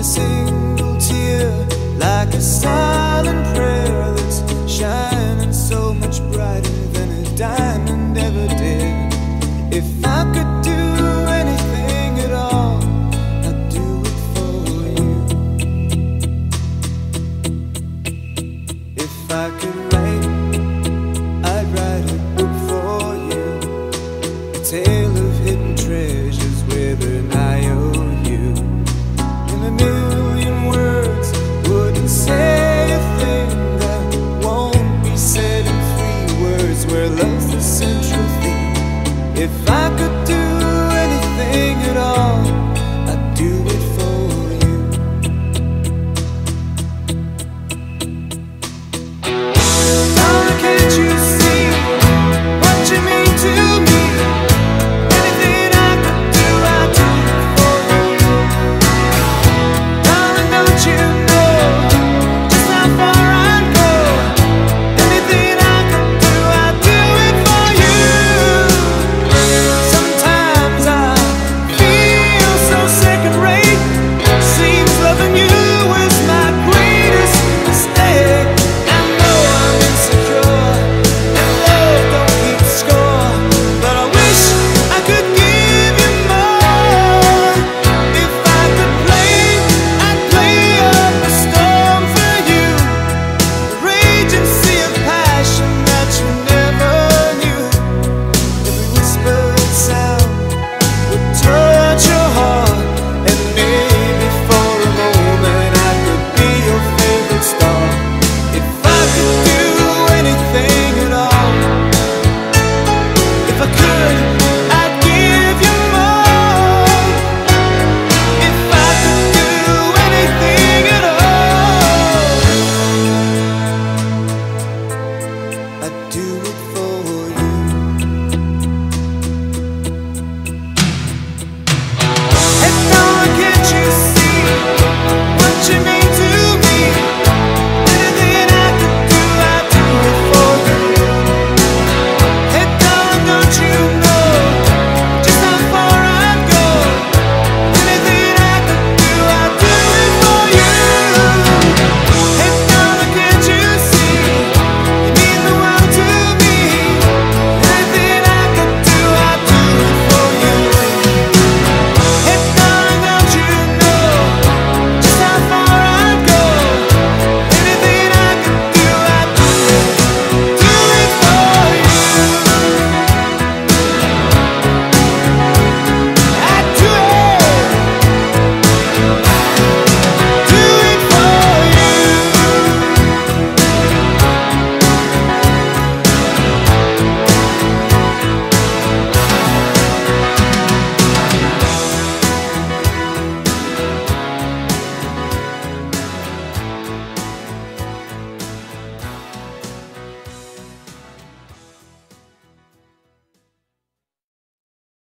a single tear, like a silent prayer that's shining so much brighter than a diamond ever did. If I could do anything at all, I'd do it for you. If I could write, I'd write a book for you, a tale of hidden treasures with an IOU. In the